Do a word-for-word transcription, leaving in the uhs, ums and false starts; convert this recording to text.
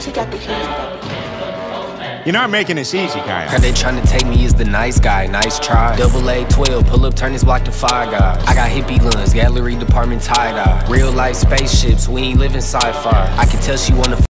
是这样的，是这样的。 You're not making this easy, Kyle. Heard they tryna take me as the nice guy, nice try. Double A twelve, pull up, turn this block to five guys. I got hippie lungs, gallery department tie-dye. Real life spaceships, we ain't living sci-fi. I can tell she wanna